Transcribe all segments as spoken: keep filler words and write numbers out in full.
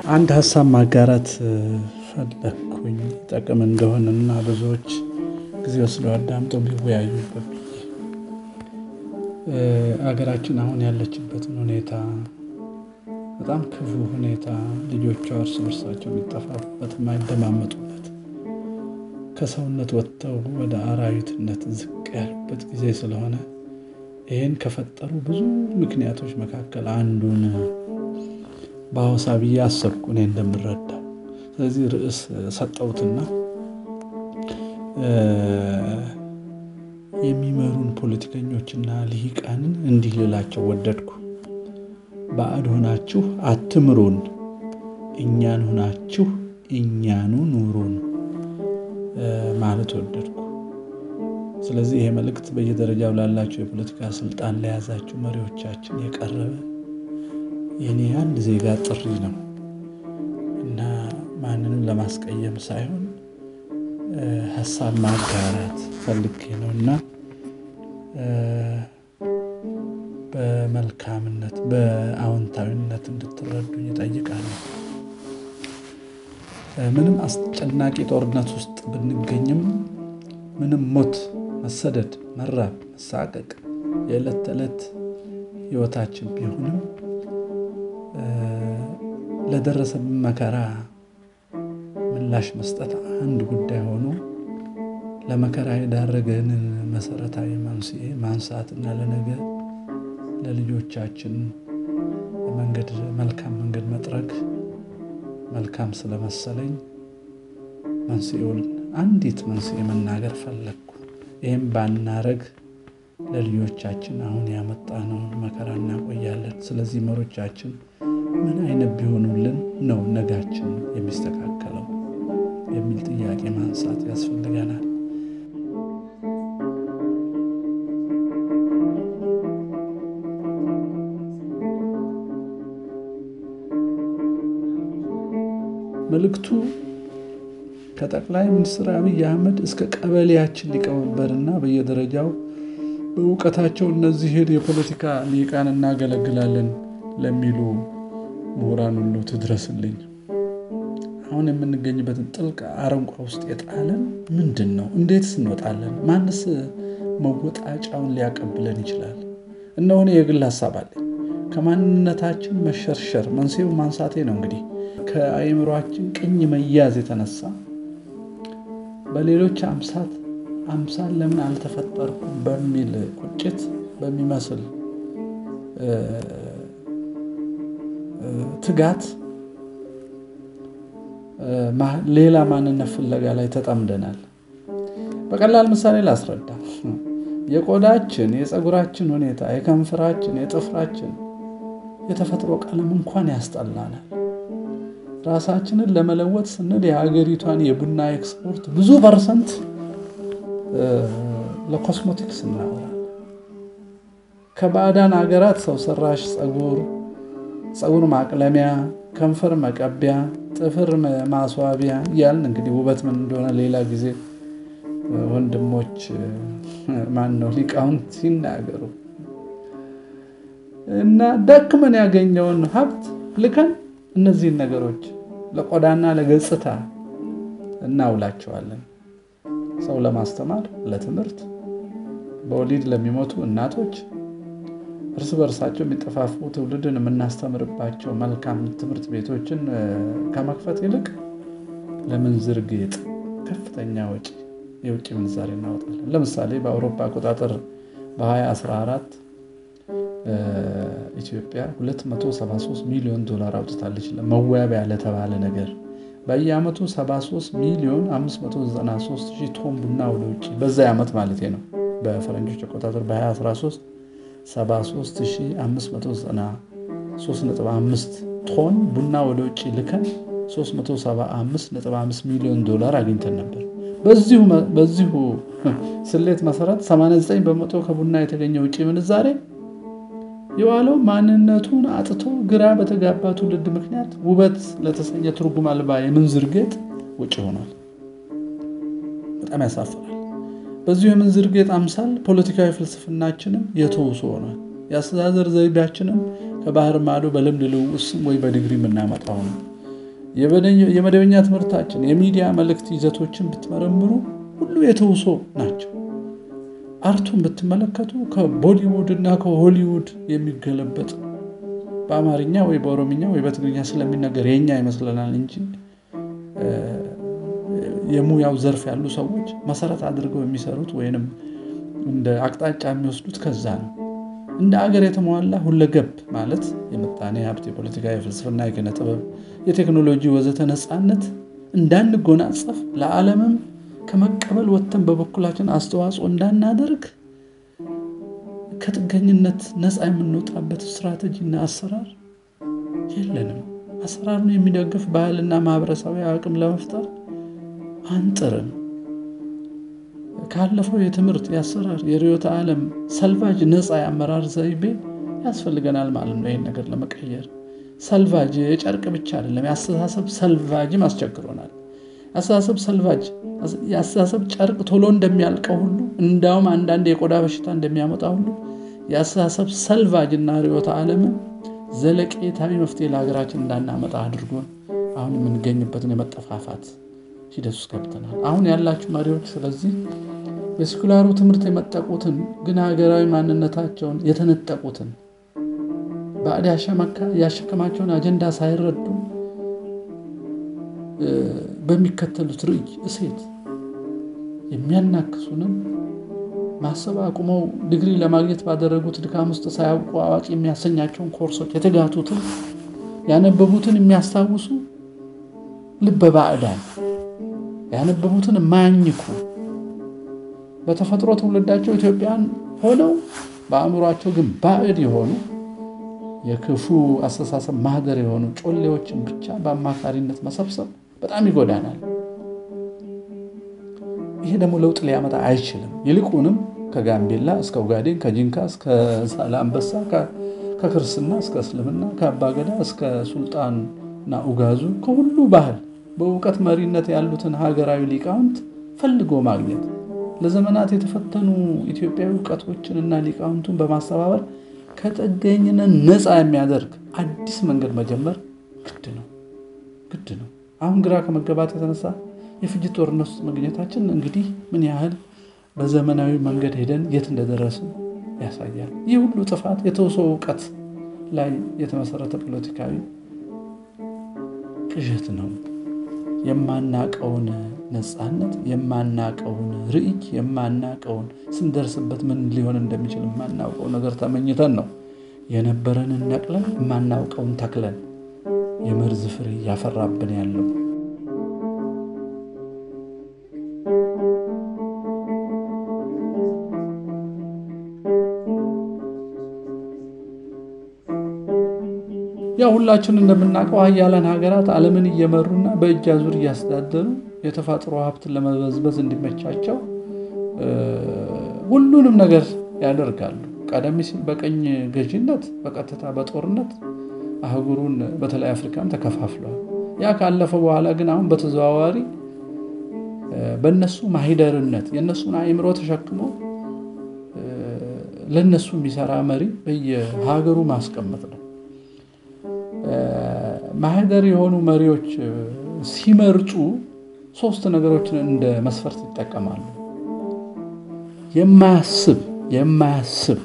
አንድ ሐሳብ ማጋራት ፈለኩኝ ጠቅም እንደሆነና ብዙዎች ጊዜ ወስደው አዳምጠው ቢወያዩበት አገራችን አሁን ያለችበትን ሁኔታ በጣም ክፉ ሁኔታ ልጆቿ እርስ በርሳቸው የሚጠፋፉበት የማይደማመጡበት ከሰውነት ወጥተው ወደ አራዊትነት ዝቅ ያሉበት ጊዜ ስለሆነ ይሄን ከፈጠሩ ብዙ ምክንያቶች መካከል አንዱን በሐሳብዬ አሰብኩ እኔ እንደምረዳው። ስለዚህ ርዕስ ሰጠውትና የሚመሩን ፖለቲከኞችና ልሂቃንን እንዲህ ልላቸው ወደድኩ። ባዕድ ሆናችሁ አትምሩን፣ እኛን ሆናችሁ እኛኑ ኑሩን ማለት ወደድኩ። ስለዚህ ይሄ መልእክት በየደረጃው ላላችሁ የፖለቲካ ስልጣን ለያዛችሁ መሪዎቻችን የቀረበ የኔ አንድ ዜጋ ጥሪ ነው እና ማንንም ለማስቀየም ሳይሆን ሐሳብ ማጋራት ፈልጌ ነውና በመልካምነት በአዎንታዊነት እንድትረዱኝ እጠይቃለሁ። ምንም አስጨናቂ ጦርነት ውስጥ ብንገኝም ምንም ሞት፣ መሰደድ፣ መራብ፣ መሳቀቅ የዕለት ተዕለት ህይወታችን ቢሆንም ለደረሰብን መከራ ምላሽ መስጠት አንድ ጉዳይ ሆኖ ለመከራ የዳረገንን መሰረታዊ መንስኤ ማንሳትና ለነገ ለልጆቻችን መንገድ መልካም መንገድ መጥረግ መልካም ስለመሰለኝ መንስኤውን አንዲት መንስኤ መናገር ፈለኩ። ይሄን ባናረግ ለልጆቻችን አሁን ያመጣነው መከራ እናቆያለን። ስለዚህ መሮቻችን ምን አይነት ቢሆኑልን ነው ነጋችን የሚስተካከለው የሚል ጥያቄ ማንሳት ያስፈልገናል። መልእክቱ ከጠቅላይ ሚኒስትር አብይ አህመድ እስከ ቀበሌያችን ሊቀመንበርና በየደረጃው በእውቀታቸው እነዚህን የፖለቲካ ሊቃን እናገለግላለን ለሚሉ ምሁራን ሁሉ ትድረስልኝ። አሁን የምንገኝበትን ጥልቅ አረንቋ ውስጥ የጣለን ምንድነው? እንዴትስ እንወጣለን? ማንስ መወጣጫውን ሊያቀብለን ይችላል? እነሆ የግል ሐሳብ አለኝ። ከማንነታችን መሸርሸር መንስኤው ማንሳቴ ነው። እንግዲህ ከአይምሮአችን ቅኝ መያዝ የተነሳ በሌሎች አምሳት አምሳል ለምን አልተፈጠርኩም በሚል ቁጭት በሚመስል ትጋት ሌላ ማንነት ፍለጋ ላይ ተጠምደናል። በቀላል ምሳሌ ላስረዳ። የቆዳችን የፀጉራችን ሁኔታ የከንፈራችን የጥፍራችን የተፈጥሮ ቀለም እንኳን ያስጠላናል። ራሳችንን ለመለወጥ ስንል የሀገሪቷን የቡና ኤክስፖርት ብዙ ፐርሰንት ለኮስሞቲክስ እናወራለን። ከባዕዳን ሀገራት ሰው ሰራሽ ፀጉር ፀጉር ማቅለሚያ፣ ከንፈር መቀቢያ፣ ጥፍር ማስዋቢያ ያልን እንግዲህ ውበት ምን እንደሆነ ሌላ ጊዜ ወንድሞች ማን ነው ሊቃውንት ሲናገሩ እና ደክመን ያገኘውን ሀብት ልከን እነዚህ ነገሮች ለቆዳና ለገጽታ እናውላቸዋለን። ሰው ለማስተማር፣ ለትምህርት፣ በወሊድ ለሚሞቱ እናቶች፣ እርስ በርሳቸው የሚጠፋፉ ትውልድን የምናስተምርባቸው መልካም ትምህርት ቤቶችን ከመክፈት ይልቅ ለምንዝር ጌጥ ከፍተኛ ወጪ የውጭ ምንዛሬ እናወጣለን። ለምሳሌ በአውሮፓ አቆጣጠር በ2014 ኢትዮጵያ ሁለት መቶ ሰባ ሶስት ሚሊዮን ዶላር አውጥታለች ለመዋቢያ ለተባለ ነገር። በየአመቱ ሰባ ሶስት ሚሊዮን አምስት መቶ ዘጠና ሶስት ሺህ ቶን ቡና ወደ ውጭ በዛ ዓመት ማለት ነው። በፈረንጆች አቆጣጠር በ2013 ሰባ ሶስት ሺህ አምስት መቶ ዘጠና ሶስት ነጥብ አምስት ቶን ቡና ወደ ውጭ ልከን ሶስት መቶ ሰባ አምስት ነጥብ አምስት ሚሊዮን ዶላር አግኝተን ነበር። በዚሁ በዚሁ ስሌት መሰረት ሰማንያ ዘጠኝ በመቶ ከቡና የተገኘ ውጭ ምንዛሬ የዋለው ማንነቱን አጥቶ ግራ በተጋባ ትውልድ ምክንያት ውበት ለተሰኘ ትርጉም አልባ የምንዝር ጌጥ ውጭ ሆኗል። በጣም ያሳፍራል። በዚሁ የምንዝር ጌጥ አምሳል ፖለቲካዊ ፍልስፍናችንም የተወሰ ሆኗል። ያስተዳደር ዘይቤያችንም ከባህር ማዶ በልምድ ልውውጥ ወይ በዲግሪ የምናመጣው ነው። የመደበኛ ትምህርታችን የሚዲያ መልእክት ይዘቶችን ብትመረምሩ ሁሉ የተውሶ ናቸው። አርቱን ብትመለከቱ ከቦሊውድ እና ከሆሊውድ የሚገለበጥ በአማርኛ ወይ በኦሮምኛ ወይ በትግርኛ ስለሚነገር የኛ ይመስለናል እንጂ የሙያው ዘርፍ ያሉ ሰዎች መሰረት አድርገው የሚሰሩት ወይንም እንደ አቅጣጫ የሚወስዱት ከዛ ነው። እንደ አገር የተሟላ ሁለገብ ማለት የምጣኔ ሀብት፣ የፖለቲካ፣ የፍልስፍና፣ የኪነ ጥበብ፣ የቴክኖሎጂ ወዘተ ነፃነት እንዳንጎናጸፍ ለዓለምም ከመቀበል ወጥተን በበኩላችን አስተዋጽኦ እንዳናደርግ ከጥገኝነት ነፃ የምንወጣበት ስትራቴጂና አሰራር የለንም። አሰራሩን የሚደግፍ ባህልና ማህበረሰባዊ አቅም ለመፍጠር አንጥርም። ካለፈው የትምህርት የአሰራር የርዕዮተ ዓለም ሰልቫጅ ነፃ የአመራር ዘይቤ ያስፈልገናል ማለት ነው። ይሄን ነገር ለመቀየር ሰልቫጅ የጨርቅ ብቻ አይደለም፣ የአስተሳሰብ ሰልቫጅም አስቸግሮናል። አስተሳሰብ ሰልቫጅ የአስተሳሰብ ጨርቅ ቶሎ እንደሚያልቀው ሁሉ እንዳውም አንዳንድ የቆዳ በሽታ እንደሚያመጣ ሁሉ የአስተሳሰብ ሰልቫጅና ርዕዮተ ዓለም ዘለቄታዊ መፍትሄ ለሀገራችን እንዳናመጣ አድርጎን አሁን የምንገኝበትን የመጠፋፋት ሂደት ውስጥ ገብተናል። አሁን ያላችሁ መሪዎች ስለዚህ በስኩላሩ ትምህርት የመጠቁትን ግን ሀገራዊ ማንነታቸውን የተነጠቁትን ባዕድ ያሸከማቸውን አጀንዳ ሳይረዱ በሚከተሉት ርዕይ እሴት የሚያናክሱንም ማሰብ አቁመው ዲግሪ ለማግኘት ባደረጉት ድካም ውስጥ ሳያውቁ አዋቂ የሚያሰኛቸውን ኮርሶች የተጋቱትን ያነበቡትን የሚያስታውሱ ልበ ባዕዳን ያነበቡትን ማኝኩ በተፈጥሮ ትውልዳቸው ኢትዮጵያን ሆነው በአእምሯቸው ግን ባዕድ የሆኑ የክፉ አስተሳሰብ ማህደር የሆኑ ጮሌዎችን ብቻ በአማካሪነት መሰብሰብ በጣም ይጎዳናል። ይሄ ደግሞ ለውጥ ሊያመጣ አይችልም። ይልቁንም ከጋምቤላ እስከ ኡጋዴን፣ ከጂንካ እስከ ዛላምበሳ፣ ከክርስትና እስከ እስልምና፣ ከአባገዳ እስከ ሱልጣንና ኡጋዙ ከሁሉ ባህል በእውቀት መሪነት ያሉትን ሀገራዊ ሊቃውንት ፈልጎ ማግኘት ለዘመናት የተፈተኑ ኢትዮጵያዊ ዕውቀቶችንና ሊቃውንቱን በማስተባበር ከጥገኝነት ነፃ የሚያደርግ አዲስ መንገድ መጀመር ግድ ነው ግድ ነው። አሁን ግራ ከመገባት የተነሳ የፍጅት ጦርነት ውስጥ መገኘታችን እንግዲህ ምን ያህል በዘመናዊ መንገድ ሄደን የት እንደደረስን ያሳያል። ይህ ሁሉ ጥፋት የተውሶ ዕውቀት ላይ የተመሰረተ ፖለቲካዊ ቅዠት ነው። የማናቀውን ነፃነት፣ የማናቀውን ርዕይ፣ የማናቀውን ስንደርስበት ምን ሊሆን እንደሚችል የማናውቀው ነገር ተመኝተን ነው የነበረንን ነቅለን የማናውቀውን ተክለን የመርዝ ፍሬ ያፈራብን ያለው። ያው ሁላችን እንደምናውቀው ሀያላን ሀገራት ዓለምን እየመሩና በእጅ አዙር እያስተዳደሩ የተፈጥሮ ሀብትን ለመበዝበዝ እንዲመቻቸው ሁሉንም ነገር ያደርጋሉ። ቀደም ሲል በቀኝ ገዢነት በቀጥታ በጦርነት አህጉሩን በተለይ አፍሪካን ተከፋፍሏል። ያ ካለፈ በኋላ ግን አሁን በተዘዋዋሪ በእነሱ ማሂደርነት የእነሱን አእምሮ ተሸክሞ ለነሱ የሚሰራ መሪ በየሀገሩ ማስቀመጥ ነው። ማህደር የሆኑ መሪዎች ሲመርጡ ሶስት ነገሮችን እንደ መስፈርት ይጠቀማሉ። የማያስብ የማያስብ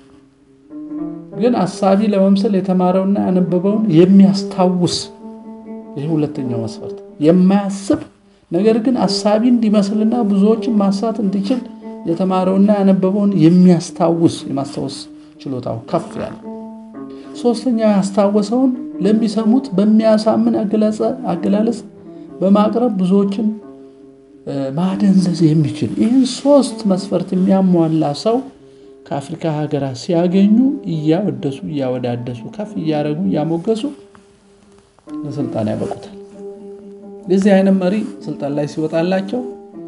ግን አሳቢ ለመምሰል የተማረውና ያነበበውን የሚያስታውስ፣ ይሄ ሁለተኛው መስፈርት። የማያስብ ነገር ግን አሳቢ እንዲመስልና ብዙዎችን ማሳት እንዲችል የተማረውና ያነበበውን የሚያስታውስ፣ የማስታወስ ችሎታው ከፍ ያለ። ሶስተኛው ያስታወሰውን ለሚሰሙት በሚያሳምን አገላለጽ በማቅረብ ብዙዎችን ማደንዘዝ የሚችል። ይህን ሶስት መስፈርት የሚያሟላ ሰው ከአፍሪካ ሀገራት ሲያገኙ እያወደሱ እያወዳደሱ ከፍ እያረጉ እያሞገሱ ለስልጣን ያበቁታል። ለዚህ አይነት መሪ ስልጣን ላይ ሲወጣላቸው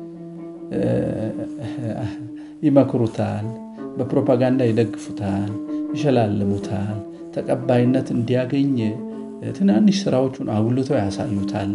ይመክሩታል፣ በፕሮፓጋንዳ ይደግፉታል፣ ይሸላልሙታል፣ ተቀባይነት እንዲያገኝ ትናንሽ ስራዎቹን አጉልተው ያሳዩታል።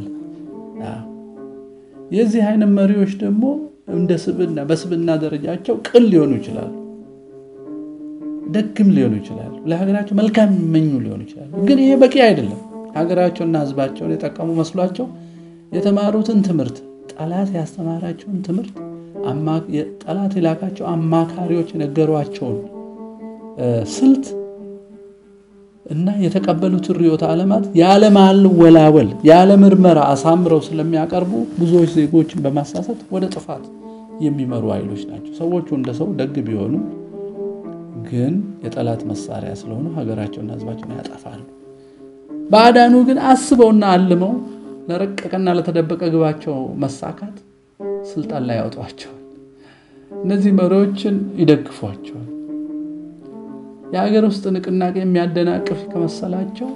የዚህ አይነት መሪዎች ደግሞ እንደ ስብዕና በስብዕና ደረጃቸው ቅል ሊሆኑ ይችላሉ፣ ደግም ሊሆኑ ይችላሉ፣ ለሀገራቸው መልካም የሚመኙ ሊሆኑ ይችላሉ። ግን ይሄ በቂ አይደለም። ሀገራቸውና ህዝባቸውን የጠቀሙ መስሏቸው የተማሩትን ትምህርት ጠላት ያስተማራቸውን ትምህርት ጠላት የላካቸው አማካሪዎች ነገሯቸውን ስልት እና የተቀበሉት ርዕዮተ ዓለማት ያለ ማወላወል ያለ ምርመራ አሳምረው ስለሚያቀርቡ ብዙዎች ዜጎችን በማሳሳት ወደ ጥፋት የሚመሩ ኃይሎች ናቸው። ሰዎቹ እንደ ሰው ደግ ቢሆኑ ግን የጠላት መሳሪያ ስለሆኑ ሀገራቸውና ህዝባቸውን ያጠፋሉ። ባዕዳኑ ግን አስበውና አልመው ለረቀቀና ለተደበቀ ግባቸው መሳካት ስልጣን ላይ ያወጧቸዋል። እነዚህ መሪዎችን ይደግፏቸዋል። የሀገር ውስጥ ንቅናቄ የሚያደናቅፍ ከመሰላቸው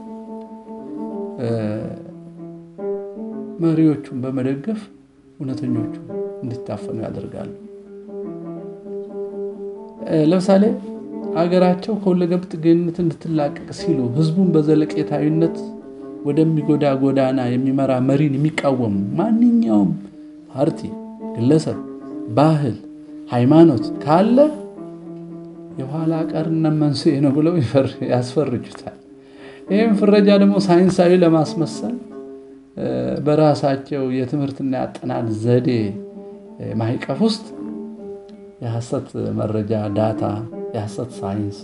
መሪዎቹን በመደገፍ እውነተኞቹ እንዲታፈኑ ያደርጋሉ። ለምሳሌ ሀገራቸው ከሁለገብ ጥገኝነት እንድትላቀቅ ሲሉ ህዝቡን በዘለቄታዊነት ወደሚጎዳ ጎዳና የሚመራ መሪን የሚቃወሙ ማንኛውም ፓርቲ፣ ግለሰብ፣ ባህል፣ ሃይማኖት ካለ የኋላ ቀርነት መንስኤ ነው ብለው ያስፈርጁታል። ይሄን ፍረጃ ደግሞ ሳይንሳዊ ለማስመሰል በራሳቸው የትምህርትና ያጠናን ዘዴ ማይቀፍ ውስጥ የሐሰት መረጃ ዳታ የሐሰት ሳይንስ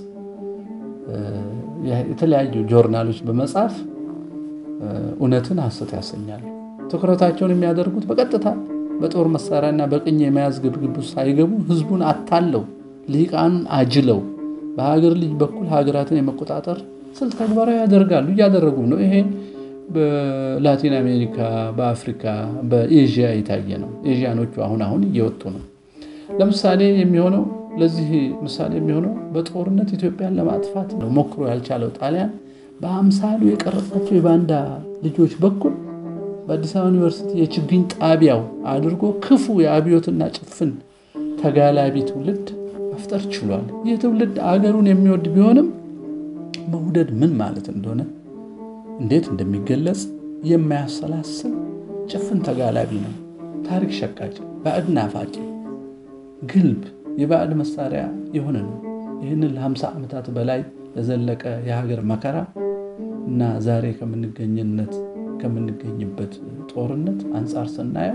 የተለያዩ ጆርናሎች በመጻፍ እውነትን ሐሰት ያሰኛሉ። ትኩረታቸውን የሚያደርጉት በቀጥታ በጦር መሳሪያና በቅኝ የመያዝ ግብግብ ሳይገቡ ህዝቡን አታለው ሊቃኑን አጅለው በሀገር ልጅ በኩል ሀገራትን የመቆጣጠር ስልት ተግባራዊ ያደርጋሉ እያደረጉ ነው። ይሄ በላቲን አሜሪካ፣ በአፍሪካ፣ በኤዥያ የታየ ነው። ኤዥያኖቹ አሁን አሁን እየወጡ ነው። ለምሳሌ የሚሆነው ለዚህ ምሳሌ የሚሆነው በጦርነት ኢትዮጵያን ለማጥፋት ነው ሞክሮ ያልቻለው ጣሊያን በአምሳሉ የቀረጻቸው የባንዳ ልጆች በኩል በአዲስ አበባ ዩኒቨርሲቲ የችግኝ ጣቢያው አድርጎ ክፉ የአብዮትና ጭፍን ተጋላቢ ትውልድ መፍጠር ችሏል። ይህ ትውልድ አገሩን የሚወድ ቢሆንም መውደድ ምን ማለት እንደሆነ እንዴት እንደሚገለጽ የማያሰላስል ጭፍን ተጋላቢ ነው። ታሪክ ሸቃጭ፣ ባዕድ ናፋቂ፣ ግልብ የባዕድ መሳሪያ የሆነ ነው። ይህንን ለሃምሳ ዓመታት በላይ ለዘለቀ የሀገር መከራ እና ዛሬ ከምንገኝነት ከምንገኝበት ጦርነት አንፃር ስናየው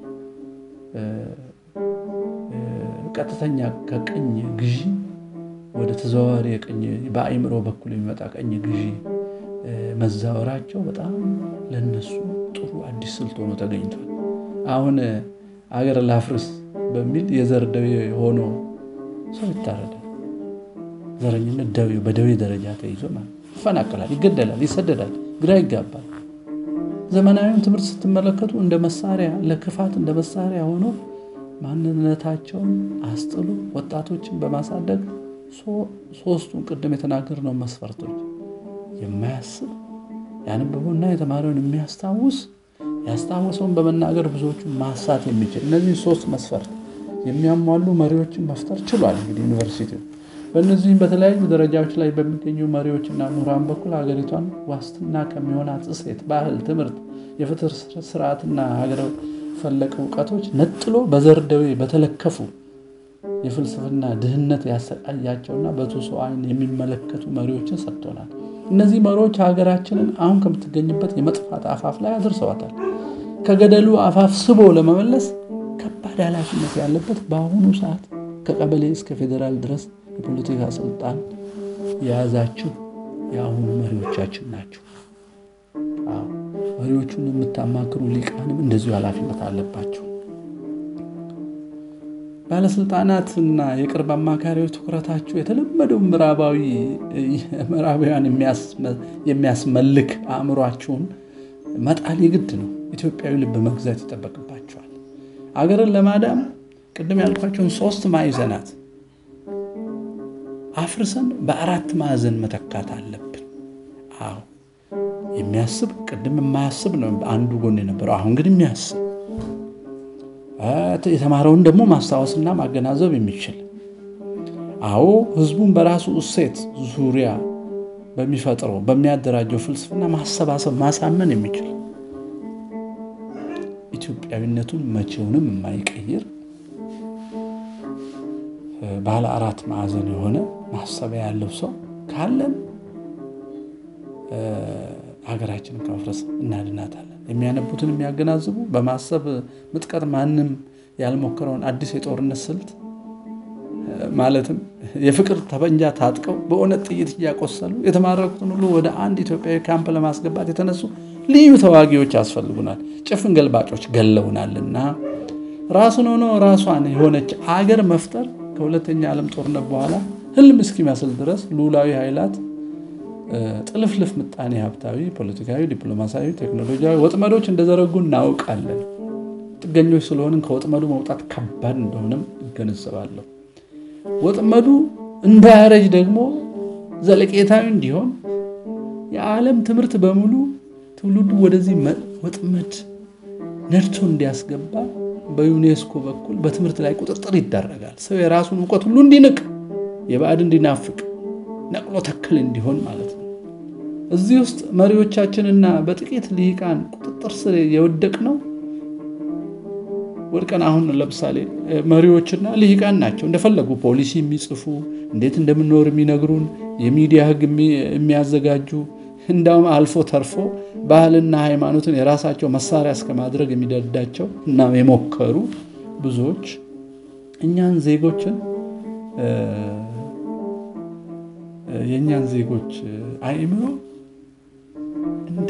ቀጥተኛ ከቀኝ ግዢ ወደ ተዘዋዋሪ የቀኝ በአይምሮ በኩል የሚመጣ ቀኝ ግዢ መዛወራቸው በጣም ለነሱ ጥሩ አዲስ ስልት ሆኖ ተገኝቷል። አሁን አገር ላፍርስ በሚል የዘር ደዌ ሆኖ ሰው ይታረዳል። ዘረኝነት ደዌ በደዌ ደረጃ ተይዞ ማለት ይፈናቀላል፣ ይገደላል፣ ይሰደዳል፣ ግራ ይጋባል። ዘመናዊውን ትምህርት ስትመለከቱ እንደ መሳሪያ ለክፋት እንደ መሳሪያ ሆኖ ማንነታቸውን አስጥሉ ወጣቶችን በማሳደግ ሶስቱን ቅድም የተናገርነው መስፈርቶች የማያስብ ያነበበውና የተማረውን የሚያስታውስ ያስታወሰውን በመናገር ብዙዎችን ማሳት የሚችል እነዚህ ሶስት መስፈርት የሚያሟሉ መሪዎችን መፍጠር ችሏል። እንግዲህ ዩኒቨርሲቲው በእነዚህም በተለያዩ ደረጃዎች ላይ በሚገኙ መሪዎችና ምሁራን በኩል ሀገሪቷን ዋስትና ከሚሆናት እሴት፣ ባህል፣ ትምህርት፣ የፍትህ ስርዓትና ሀገር ፈለቅ ዕውቀቶች ነጥሎ በዘር ደዌ በተለከፉ የፍልስፍና ድህነት ያሰቃያቸውና በቱሶ አይን የሚመለከቱ መሪዎችን ሰጥቶናል። እነዚህ መሪዎች ሀገራችንን አሁን ከምትገኝበት የመጥፋት አፋፍ ላይ አድርሰዋታል። ከገደሉ አፋፍ ስቦ ለመመለስ ከባድ ኃላፊነት ያለበት በአሁኑ ሰዓት ከቀበሌ እስከ ፌደራል ድረስ የፖለቲካ ስልጣን የያዛችሁ የአሁኑ መሪዎቻችን ናቸው። አዎ መሪዎቹን የምታማክሩ ሊቃንም እንደዚሁ ኃላፊነት አለባቸው። ባለስልጣናትና የቅርብ አማካሪዎች ትኩረታቸው የተለመደው ምዕራባዊ ምዕራባውያን የሚያስመልክ አእምሯቸውን መጣል ግድ ነው። ኢትዮጵያዊ ልብ መግዛት ይጠበቅባቸዋል። አገርን ለማዳም ቅድም ያልኳቸውን ሶስት ማዕዘናት አፍርሰን በአራት ማዕዘን መተካት አለብን። አዎ የሚያስብ ቅድም የማያስብ ነው አንዱ ጎን የነበረው፣ አሁን ግን የሚያስብ የተማረውን ደግሞ ማስታወስና ማገናዘብ የሚችል አዎ ህዝቡን በራሱ እሴት ዙሪያ በሚፈጥረው በሚያደራጀው ፍልስፍና ማሰባሰብ ማሳመን የሚችል ኢትዮጵያዊነቱን መቼውንም የማይቀይር ባለ አራት ማዕዘን የሆነ ማሰቢያ ያለው ሰው ካለን ሀገራችንን ከመፍረስ እናድናታለን። የሚያነቡትን የሚያገናዝቡ በማሰብ ምጥቀት ማንም ያልሞከረውን አዲስ የጦርነት ስልት ማለትም የፍቅር ተበንጃ ታጥቀው በእውነት ጥይት እያቆሰሉ የተማረኩትን ሁሉ ወደ አንድ ኢትዮጵያዊ ካምፕ ለማስገባት የተነሱ ልዩ ተዋጊዎች ያስፈልጉናል። ጭፍን ገልባጮች ገለውናልና ራሱን ሆኖ ራሷን የሆነች አገር መፍጠር ከሁለተኛ ዓለም ጦርነት በኋላ ህልም እስኪመስል ድረስ ሉላዊ ኃይላት ጥልፍልፍ ምጣኔ ሀብታዊ፣ ፖለቲካዊ፣ ዲፕሎማሲያዊ፣ ቴክኖሎጂያዊ ወጥመዶች እንደዘረጉ እናውቃለን። ጥገኞች ስለሆንን ከወጥመዱ መውጣት ከባድ እንደሆነም ይገነዘባለሁ። ወጥመዱ እንዳያረጅ ደግሞ ዘለቄታዊ እንዲሆን የዓለም ትምህርት በሙሉ ትውልዱ ወደዚህ ወጥመድ ነድቶ እንዲያስገባ በዩኔስኮ በኩል በትምህርት ላይ ቁጥጥር ይደረጋል። ሰው የራሱን ዕውቀት ሁሉ እንዲንቅ፣ የባዕድ እንዲናፍቅ፣ ነቅሎ ተከል እንዲሆን ማለት ነው። እዚህ ውስጥ መሪዎቻችንና በጥቂት ልሂቃን ቁጥጥር ስር የወደቅነው ወድቀን አሁን ለምሳሌ መሪዎችና ልሂቃን ናቸው እንደፈለጉ ፖሊሲ የሚጽፉ፣ እንዴት እንደምንኖር የሚነግሩን፣ የሚዲያ ህግ የሚያዘጋጁ፣ እንዳውም አልፎ ተርፎ ባህልና ሃይማኖትን የራሳቸው መሳሪያ እስከማድረግ የሚደዳቸው እና የሞከሩ ብዙዎች እኛን ዜጎችን የኛን ዜጎች አይምሮ እንደ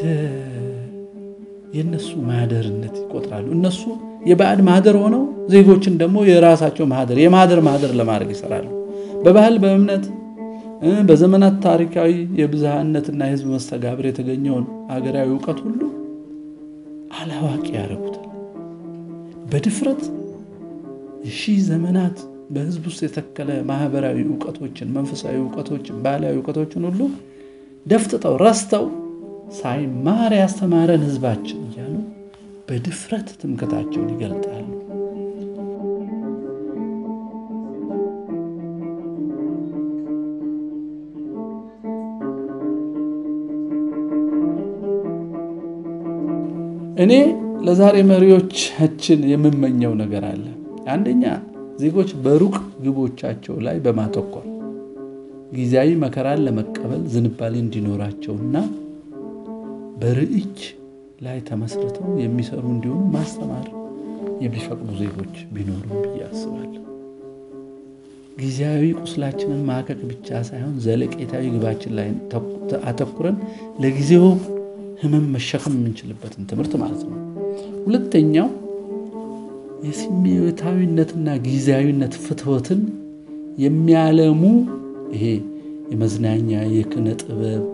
የነሱ ማህደርነት ይቆጥራሉ። እነሱ የባዕድ ማህደር ሆነው ዜጎችን ደግሞ የራሳቸው ማህደር የማህደር ማህደር ለማድረግ ይሰራሉ። በባህል በእምነት በዘመናት ታሪካዊ የብዝሃነትና የህዝብ መስተጋብር የተገኘውን ሀገራዊ ዕውቀት ሁሉ አላዋቂ ያደርጉታል። በድፍረት ሺህ ዘመናት በህዝብ ውስጥ የተከለ ማህበራዊ ዕውቀቶችን፣ መንፈሳዊ ዕውቀቶችን፣ ባህላዊ ዕውቀቶችን ሁሉ ደፍጥጠው ረስተው ሳይማር ያስተማረን ህዝባችን እያሉ በድፍረት ትምክህታቸውን ይገልጣሉ። እኔ ለዛሬ መሪዎቻችን የምመኘው ነገር አለ። አንደኛ ዜጎች በሩቅ ግቦቻቸው ላይ በማተኮር ጊዜያዊ መከራን ለመቀበል ዝንባሌ እንዲኖራቸውና በርዕይ ላይ ተመስርተው የሚሰሩ እንዲሆኑ ማስተማር የሚፈቅዱ ዜጎች ቢኖሩ ብዬ አስባለሁ። ጊዜያዊ ቁስላችንን ማከክ ብቻ ሳይሆን ዘለቄታዊ ግባችን ላይ አተኩረን ለጊዜው ህመም መሸከም የምንችልበትን ትምህርት ማለት ነው። ሁለተኛው የስሜታዊነትና ጊዜያዊነት ፍትወትን የሚያለሙ ይሄ የመዝናኛ የኪነ ጥበብ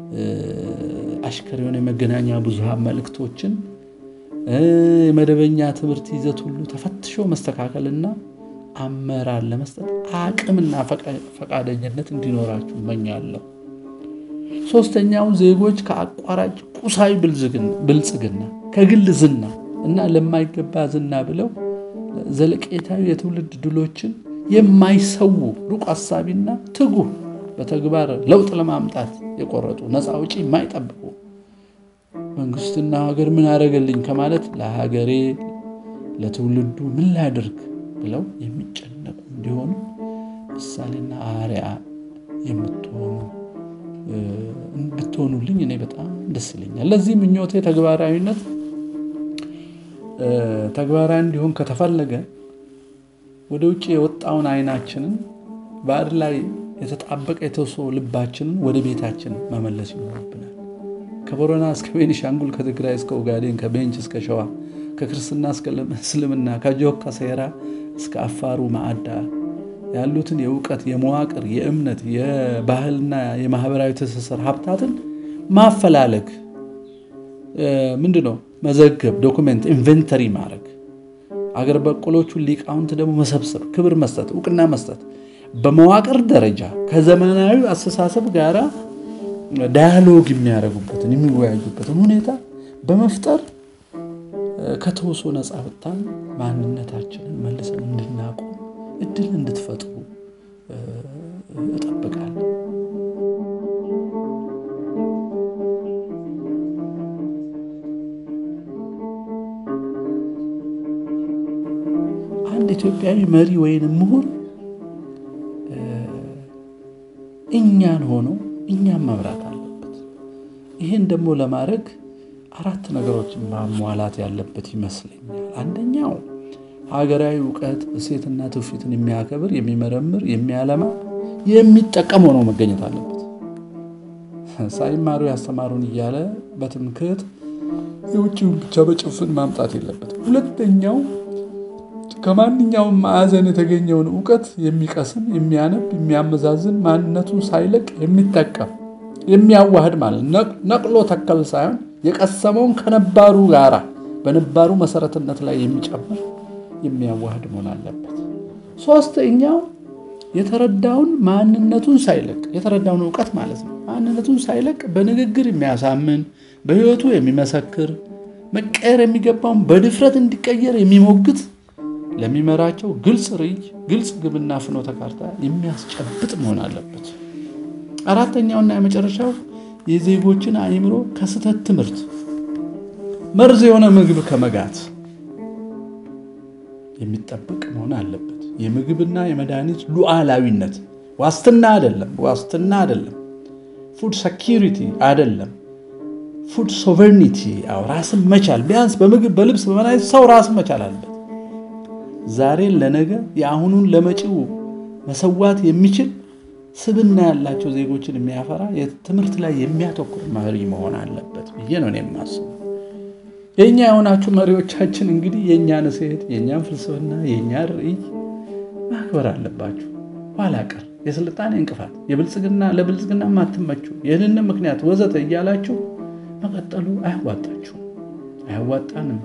አሽከር የሆነ የመገናኛ ብዙሃን መልእክቶችን የመደበኛ ትምህርት ይዘት ሁሉ ተፈትሾ መስተካከልና አመራር ለመስጠት አቅምና ፈቃደኝነት እንዲኖራችሁ እመኛለሁ። ሶስተኛው ዜጎች ከአቋራጭ ቁሳዊ ብልጽግና ከግል ዝና እና ለማይገባ ዝና ብለው ዘለቄታዊ የትውልድ ድሎችን የማይሰው ሩቅ አሳቢና ትጉህ በተግባር ለውጥ ለማምጣት የቆረጡ ነፃ አውጪ የማይጠብቁ መንግስትና ሀገር ምን አደረገልኝ ከማለት ለሀገሬ ለትውልዱ ምን ላድርግ ብለው የሚጨነቁ እንዲሆኑ ምሳሌና አርአያ የምትሆኑ እንድትሆኑልኝ እኔ በጣም ደስ ይለኛል። ለዚህ ምኞቴ ተግባራዊነት ተግባራዊ እንዲሆን ከተፈለገ ወደ ውጪ የወጣውን አይናችንን ባዕድ ላይ የተጣበቀ የተወሶ ልባችንን ወደ ቤታችን መመለስ ይኖርብናል። ከቦረና እስከ ቤኒሻንጉል፣ ከትግራይ እስከ ኦጋዴን፣ ከቤንች እስከ ሸዋ፣ ከክርስትና እስከ እስልምና፣ ከጆካ ሴራ እስከ አፋሩ ማዕዳ ያሉትን የዕውቀት፣ የመዋቅር፣ የእምነት፣ የባህልና የማህበራዊ ትስስር ሀብታትን ማፈላለግ ምንድነው መዘገብ፣ ዶክመንት፣ ኢንቨንተሪ ማድረግ፣ አገር በቀሎቹን ሊቃውንት ደግሞ መሰብሰብ፣ ክብር መስጠት፣ ዕውቅና መስጠት፣ በመዋቅር ደረጃ ከዘመናዊ አስተሳሰብ ጋር ዳያሎግ የሚያደርጉበትን የሚወያዩበትን ሁኔታ በመፍጠር ከተወሶ ነፃ ወጥተን ማንነታችንን መልሰን እንድናቆም እድል እንድትፈጥሩ እጠብቃለሁ። አንድ ኢትዮጵያዊ መሪ ወይንም ምሁር እኛን ሆኖ እኛን መብራት አለበት። ይሄን ደግሞ ለማድረግ አራት ነገሮችን ማሟላት ያለበት ይመስለኛል። አንደኛው ሀገራዊ ዕውቀት እሴትና ትውፊትን የሚያከብር የሚመረምር የሚያለማ የሚጠቀም ሆኖ መገኘት አለበት። ሳይማሩ ያስተማሩን እያለ በትምክህት የውጭውን ብቻ በጭፍን ማምጣት የለበትም። ሁለተኛው ከማንኛውም ማዕዘን የተገኘውን ዕውቀት የሚቀስም የሚያነብ የሚያመዛዝን ማንነቱን ሳይለቅ የሚጠቀም የሚያዋህድ ማለት ነቅሎ ተከል ሳይሆን የቀሰመውን ከነባሩ ጋራ በነባሩ መሰረትነት ላይ የሚጨምር የሚያዋህድ መሆን አለበት። ሶስተኛው የተረዳውን ማንነቱን ሳይለቅ የተረዳውን ዕውቀት ማለት ነው ማንነቱን ሳይለቅ በንግግር የሚያሳምን በህይወቱ የሚመሰክር መቀየር የሚገባውን በድፍረት እንዲቀየር የሚሞግት ለሚመራቸው ግልጽ ርዕይ ግልጽ ግብና ፍኖተ ካርታ የሚያስጨብጥ መሆን አለበት። አራተኛውና የመጨረሻው የዜጎችን አእምሮ ከስተት ትምህርት መርዝ የሆነ ምግብ ከመጋት የሚጠብቅ መሆን አለበት። የምግብና የመድኃኒት ሉዓላዊነት ዋስትና አይደለም ዋስትና አይደለም ፉድ ሴኩሪቲ አይደለም ፉድ ሶቨርኒቲ አው ራስን መቻል ቢያንስ በምግብ በልብስ በመድኃኒት ሰው ራስን መቻል አለበት። ዛሬ ለነገ የአሁኑን ለመጪው መሰዋት የሚችል ስብና ያላቸው ዜጎችን የሚያፈራ የትምህርት ላይ የሚያተኩር መሪ መሆን አለበት ብዬ ነው የማስበው። የኛ የሆናችሁ መሪዎቻችን እንግዲህ የኛን እሴት የኛን ፍልስፍና የኛን ርዕይ ማክበር አለባችሁ። ኋላ ቀር የስልጣኔ እንቅፋት የብልጽግና ለብልጽግና ማትመቹ የህንን ምክንያት ወዘተ እያላችሁ መቀጠሉ አያዋጣችሁ አያዋጣንም።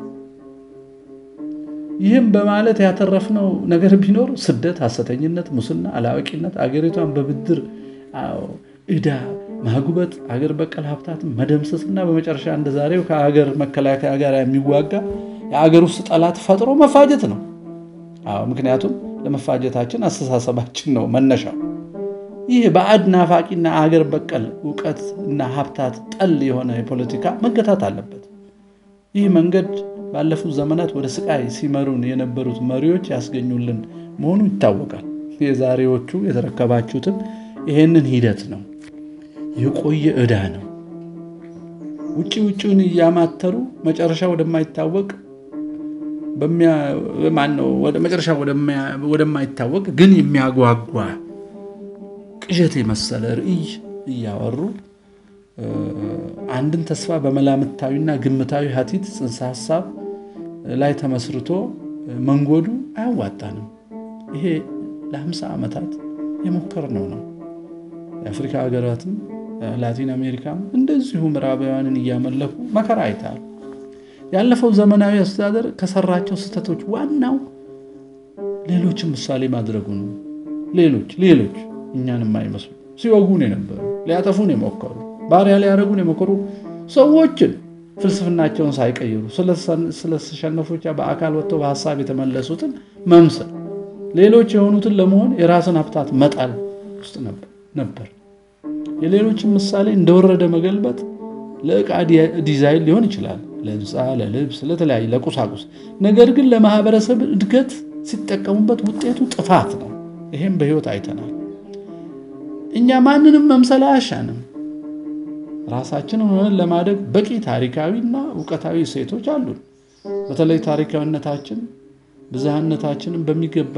ይህም በማለት ያተረፍነው ነገር ቢኖር ስደት ሐሰተኝነት ሙስና አላዋቂነት አገሪቷን በብድር እዳ ማጉበት አገር በቀል ሀብታትን መደምሰስና በመጨረሻ እንደዛሬው ከአገር መከላከያ ጋር የሚዋጋ የአገር ውስጥ ጠላት ፈጥሮ መፋጀት ነው። አዎ ምክንያቱም ለመፋጀታችን አስተሳሰባችን ነው መነሻው። ይህ ባዕድ ናፋቂና አገር በቀል ዕውቀትና ሀብታት ጠል የሆነ የፖለቲካ መገታት አለበት። ይህ መንገድ ባለፉት ዘመናት ወደ ስቃይ ሲመሩን የነበሩት መሪዎች ያስገኙልን መሆኑ ይታወቃል። የዛሬዎቹ የተረከባችሁትም ይሄንን ሂደት ነው የቆየ ዕዳ ነው። ውጪ ውጪውን ያማተሩ መጨረሻ ወደማይታወቅ በሚያ ማን ነው ወደ መጨረሻ ወደማይታወቅ ግን የሚያጓጓ ቅዠት የመሰለ ርዕይ እያወሩ አንድን ተስፋ በመላምታዊና ግምታዊ ሀቲት ጽንሰ ሐሳብ ላይ ተመስርቶ መንጎዱ አያዋጣንም። ይሄ ለ50 ዓመታት የሞከርነው ነው። የአፍሪካ ሀገራትም ላቲን አሜሪካም እንደዚሁ ምዕራባውያንን እያመለኩ መከራ አይተዋል። ያለፈው ዘመናዊ አስተዳደር ከሰራቸው ስህተቶች ዋናው ሌሎችን ምሳሌ ማድረጉ ነው። ሌሎች ሌሎች እኛንም አይመስሉ ሲወጉን የነበሩ ሊያጠፉን የሞከሩ ባሪያ ሊያረጉን የሞከሩ ሰዎችን ፍልስፍናቸውን ሳይቀይሩ ስለተሸነፉቻ በአካል ወጥተው በሐሳብ የተመለሱትን መምሰል ሌሎች የሆኑትን ለመሆን የራስን ሀብታት መጣል ውስጥ ነበር ነበር የሌሎችን ምሳሌ እንደወረደ መገልበጥ ለዕቃ ዲዛይን ሊሆን ይችላል ለህንጻ ለልብስ ለተለያየ ለቁሳቁስ ነገር ግን ለማህበረሰብ እድገት ሲጠቀሙበት ውጤቱ ጥፋት ነው። ይሄን በህይወት አይተናል። እኛ ማንንም መምሰል አያሻንም። ራሳችንን ሆነን ለማደግ በቂ ታሪካዊና ዕውቀታዊ ሴቶች አሉን። በተለይ ታሪካዊነታችን ብዝሃነታችንን በሚገባ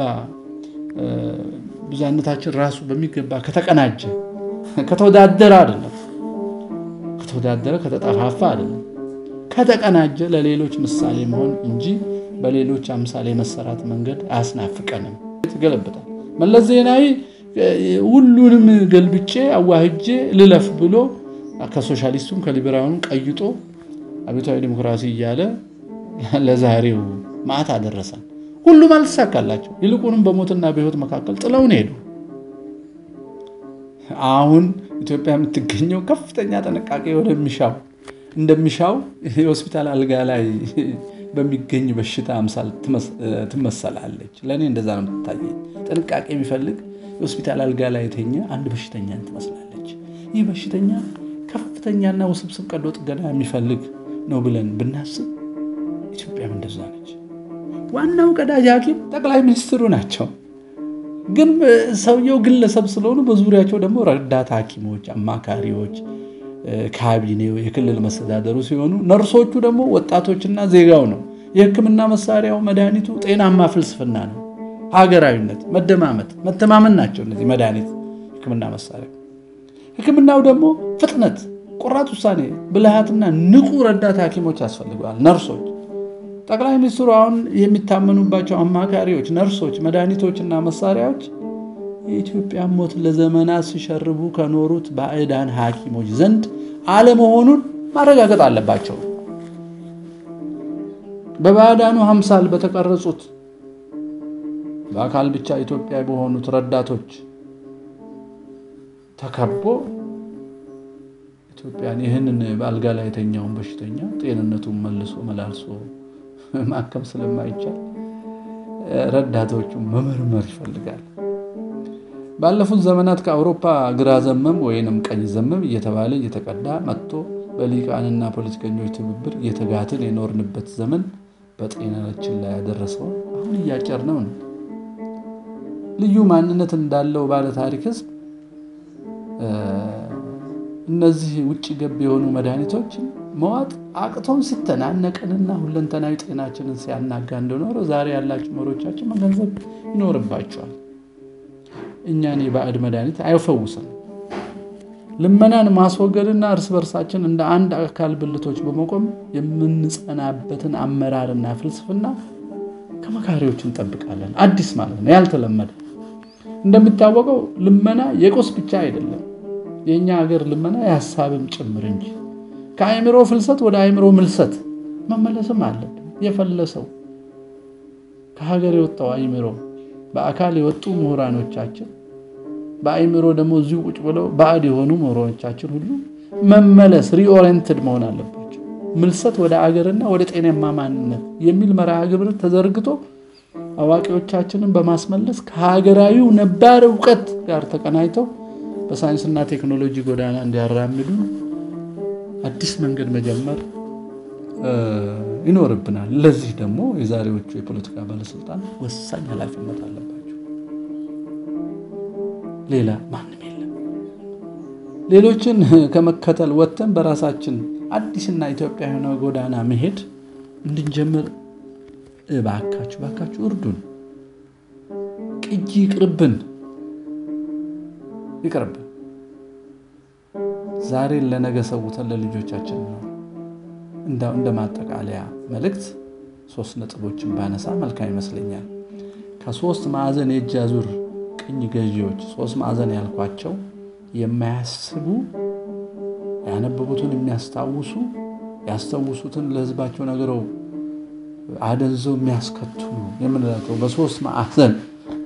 ብዝሃነታችን ራሱ በሚገባ ከተቀናጀ ከተወዳደረ አይደለም ከተወዳደረ ከተጣፋፋ አይደለም ከተቀናጀ ለሌሎች ምሳሌ መሆን እንጂ በሌሎች አምሳሌ መሰራት መንገድ አያስናፍቀንም። ተገለበጣል መለስ ዜናዊ ሁሉንም ገልብጬ አዋህጄ ልለፍ ብሎ ከሶሻሊስቱም ከሊበራሉም ቀይጦ አብዮታዊ ዲሞክራሲ እያለ ለዛሬው ማዕት አደረሰን። ሁሉም አልተሳካላቸው። ይልቁንም በሞትና በህይወት መካከል ጥለውን ሄዱ። አሁን ኢትዮጵያ የምትገኘው ከፍተኛ ጥንቃቄ ወደሚሻው እንደሚሻው የሆስፒታል አልጋ ላይ በሚገኝ በሽታ አምሳል ትመሰላለች። ለኔ እንደዛ ነው የምትታየኝ። ጥንቃቄ የሚፈልግ የሆስፒታል አልጋ ላይ የተኛ አንድ በሽተኛ ትመስላለች። ይህ በሽተኛ ከፍተኛና ውስብስብ ቀዶ ጥገና የሚፈልግ ነው ብለን ብናስብ ኢትዮጵያ እንደዛ ነች። ዋናው ቀዳጅ ሐኪም ጠቅላይ ሚኒስትሩ ናቸው። ግን ሰውየው ግለሰብ ስለሆኑ በዙሪያቸው ደግሞ ረዳት ሐኪሞች አማካሪዎች ካቢኔው የክልል መስተዳደሩ ሲሆኑ ነርሶቹ ደግሞ ወጣቶችና ዜጋው ነው። የሕክምና መሳሪያው መድኃኒቱ ጤናማ ፍልስፍና ነው። ሀገራዊነት፣ መደማመጥ፣ መተማመን ናቸው እነዚህ መድኃኒት፣ ሕክምና መሳሪያ። ሕክምናው ደግሞ ፍጥነት፣ ቆራጥ ውሳኔ፣ ብልሃትና ንቁ ረዳት ሐኪሞች ያስፈልገዋል። ነርሶች፣ ጠቅላይ ሚኒስትሩ አሁን የሚታመኑባቸው አማካሪዎች፣ ነርሶች፣ መድኃኒቶችና መሳሪያዎች የኢትዮጵያ ሞት ለዘመናት ሲሸርቡ ከኖሩት ባዕዳን ሐኪሞች ዘንድ አለመሆኑን ማረጋገጥ አለባቸው። በባዕዳኑ አምሳል በተቀረጹት በአካል ብቻ ኢትዮጵያ በሆኑት ረዳቶች ተከቦ ኢትዮጵያን ይህንን በአልጋ ላይ የተኛውን በሽተኛ ጤንነቱን መልሶ መላልሶ ማከም ስለማይቻል ረዳቶቹ መመርመር ይፈልጋል። ባለፉት ዘመናት ከአውሮፓ ግራ ዘመም ወይንም ቀኝ ዘመም እየተባለ እየተቀዳ መጥቶ በሊቃንና ፖለቲከኞች ትብብር እየተጋትን የኖርንበት ዘመን በጤናችን ላይ ያደረሰው አሁን እያጨርነው ነው። ልዩ ማንነት እንዳለው ባለ ታሪክ ህዝብ እነዚህ ውጭ ገብ የሆኑ መድኃኒቶችን መዋጥ አቅቶን ሲተናነቀንና ሁለንተናዊ ጤናችንን ሲያናጋ እንደኖረ ዛሬ ያላችሁ መሪዎቻችን መገንዘብ ይኖርባቸዋል። እኛን የባዕድ መድኃኒት አይፈውስም። ልመናን ማስወገድና እርስ በርሳችን እንደ አንድ አካል ብልቶች በመቆም የምንጸናበትን አመራርና ፍልስፍና ከመካሪዎች እንጠብቃለን። አዲስ ማለት ነው፣ ያልተለመደ። እንደሚታወቀው ልመና የቆስ ብቻ አይደለም። የኛ ሀገር ልመና የሐሳብም ጭምር እንጂ። ከአይምሮ ፍልሰት ወደ አይምሮ ምልሰት መመለስም አለብን። የፈለሰው ከሀገር የወጣው አይምሮ በአካል የወጡ ምሁራኖቻችን በአይምሮ ደግሞ እዚሁ ቁጭ ብለው ባዕድ የሆኑ ምሁራኖቻችን ሁሉ መመለስ ሪኦሪየንትድ መሆን አለባቸው። ምልሰት ወደ አገርና ወደ ጤናማ ማንነት የሚል መርሃ ግብር ተዘርግቶ አዋቂዎቻችንን በማስመለስ ከሀገራዊው ነባር ዕውቀት ጋር ተቀናይተው በሳይንስና ቴክኖሎጂ ጎዳና እንዲያራምዱ አዲስ መንገድ መጀመር ይኖርብናል። ለዚህ ደግሞ የዛሬዎቹ የፖለቲካ ባለስልጣን ወሳኝ ኃላፊነት አለባቸው። ሌላ ማንም የለም። ሌሎችን ከመከተል ወጥተን በራሳችን አዲስና ኢትዮጵያዊ ነው ጎዳና መሄድ እንድንጀምር እባካችሁ ባካችሁ እርዱን። ቅጂ ይቅርብን ይቅርብን። ዛሬ ለነገ ሰውተን ለልጆቻችን ነው። እንዳው እንደማጠቃለያ መልእክት ሶስት ነጥቦችን ባነሳ መልካም ይመስለኛል። ከሶስት ማዕዘን የእጅ አዙር ቅኝ ገዢዎች ሶስት ማዕዘን ያልኳቸው የማያስቡ ያነበቡትን የሚያስታውሱ ያስተውሱትን ለህዝባቸው ነገረው አደንዘው የሚያስከትሉ የምንላቸው በሶስት ማዕዘን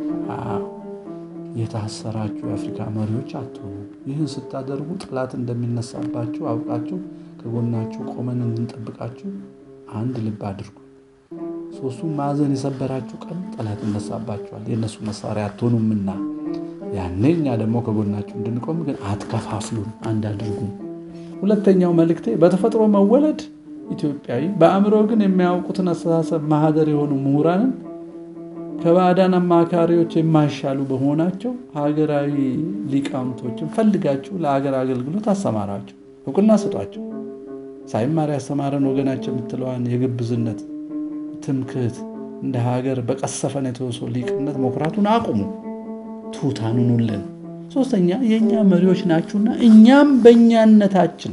የታሰራችሁ የአፍሪካ መሪዎች አትሆኑ። ይህን ስታደርጉ ጠላት እንደሚነሳባችሁ አውቃችሁ ከጎናችሁ ቆመን እንጠብቃችሁ አንድ ልብ አድርጉ። ሶስቱ ማዕዘን የሰበራችሁ ቀን ጠላት ይነሳባችኋል። የነሱ መሳሪያ አትሆኑምና ያኔኛ ደግሞ ከጎናችሁ እንድንቆም ግን አትከፋፍሉን፣ አንድ አድርጉ። ሁለተኛው መልእክቴ በተፈጥሮ መወለድ ኢትዮጵያዊ በአእምሮ ግን የሚያውቁትን አስተሳሰብ ማህደር የሆኑ ምሁራንን ከባዕዳን አማካሪዎች የማይሻሉ በመሆናቸው ሀገራዊ ሊቃውንቶችን ፈልጋችሁ ለሀገር አገልግሎት አሰማራቸው፣ እውቅና ስጧቸው። ሳይማር ያስተማረን ወገናችን የምትለዋን የግብዝነት ትምክህት እንደ ሀገር በቀሰፈን የተወሰው ሊቅነት መኩራቱን አቁሙ፣ ትሑታኑን ሁሉን። ሶስተኛ የኛ መሪዎች ናችሁና እኛም በእኛነታችን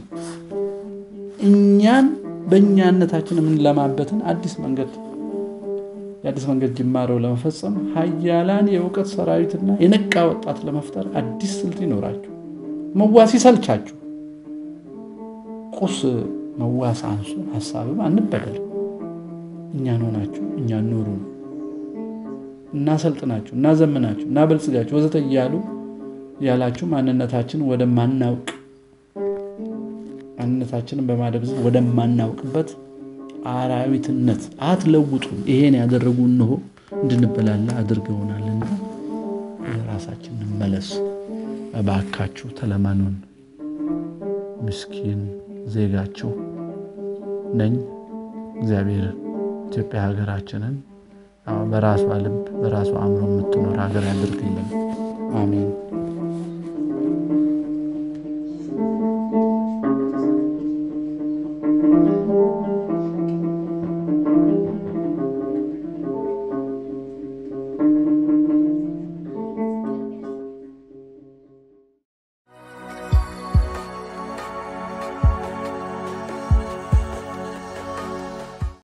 እኛን በእኛነታችን የምንለማበትን አዲስ መንገድ የአዲስ መንገድ ጅማሬው ለመፈጸም ሀያላን የእውቀት ሰራዊትና የነቃ ወጣት ለመፍጠር አዲስ ስልት ይኖራችሁ። መዋስ ይሰልቻችሁ፣ ቁስ መዋስ አንሱ፣ ሐሳብም አንበደል። እኛን ሆናችሁ እኛን ኑሩ፣ እናሰልጥናችሁ፣ እናዘምናችሁ፣ እናበልጽጋችሁ ወዘተ እያሉ ያላችሁ ማንነታችን ወደ ማናውቅ ማንነታችንን በማደብዘዝ ወደ ማናውቅበት አራዊትነት አትለውጡ። ይሄን ያደረጉ ነው እንድንበላላ አድርገውናልና ራሳችንን መለስ እባካችሁ ተለማኑን። ምስኪን ዜጋችሁ ነኝ። እግዚአብሔር ኢትዮጵያ ሀገራችንን በራሷ ልብ በራሷ አእምሮ የምትኖር ሀገር ያድርግልን። አሜን።